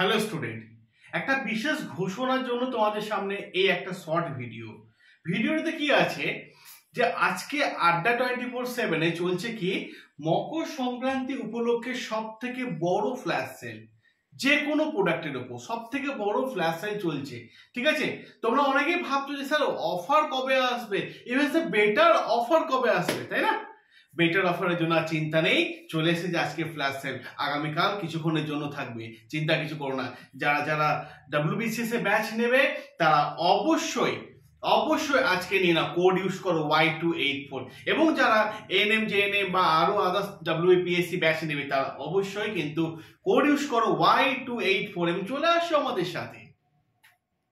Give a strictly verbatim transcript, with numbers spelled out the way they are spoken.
Hello student, একটা বিশেষ ঘোষণার জন্য তোমাদের সামনে এই একটা শর্ট ভিডিও ভিডিওতে কি আছে যে আজকে আড্ডা টোয়েন্টি ফোর সেভেনে চলছে কি মকর সংক্রান্তি উপলক্ষে সব থেকে বড় ফ্ল্যাশ সেল, যে কোনো প্রোডাক্টের উপর সব থেকে বড় ফ্ল্যাশ সেল চলছে। ঠিক আছে, তোমরা অনেকেই ভাবছো যে স্যার অফার কবে আসবে, ইভেন বেটার অফার কবে আসবে, তাই না? বেটার অফারের জন্য আর চিন্তা নেই, চলে এসেছে আজকে ফ্ল্যাশ সেল, আগামীকাল কিছুক্ষণের জন্য থাকবে, চিন্তা কিছু করো না। যারা যারা ডব্লিউবিসিএস এ ব্যাচ নেবে তারা অবশ্যই অবশ্যই আজকে নিয়ে নাও, কোড ইউজ করো ওয়াই টু এইট ফোর, এবং যারা এএনএম জেএনএম বা আরো আদার্স ডব্লিউবিপিএসসি ব্যাচ নেবে তারা অবশ্যই কিন্তু কোড ইউজ করো ওয়াই টু এইট ফোর এবং চলে আসো আমাদের সাথে।